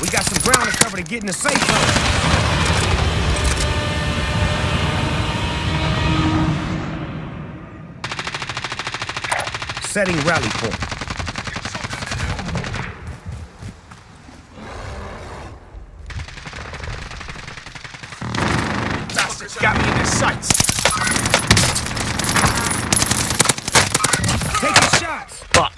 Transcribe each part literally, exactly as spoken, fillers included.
We got some ground to cover to get in the safe zone. Setting rally point. Bastards got me in their sights. Taking shots. Fuck.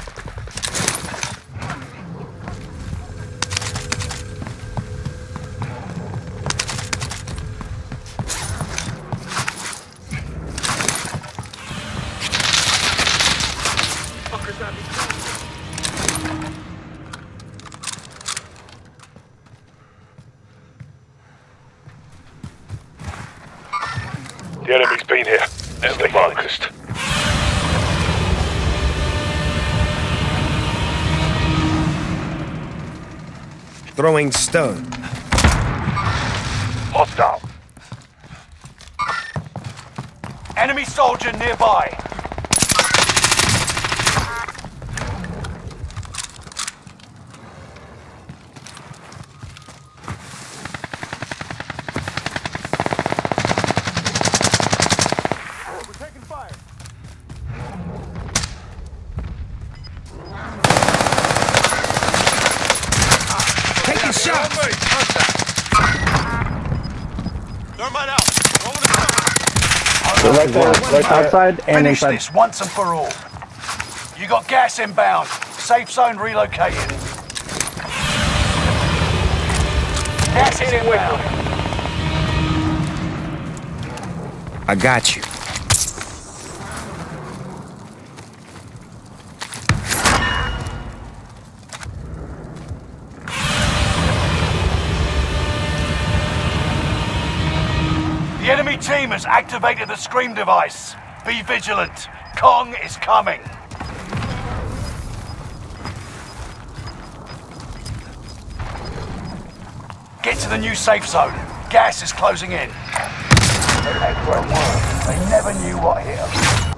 The enemy's been here. Stay focused. Throwing stun. Hostile. Enemy soldier nearby. Taking shots. Thermite out. They're right there, right outside and Finish inside. this once and for all. You got gas inbound. Safe zone relocated. Gas inbound. I got you. The enemy team has activated the scream device. Be vigilant. Kong is coming. Get to the new safe zone. Gas is closing in. They never knew what hit them.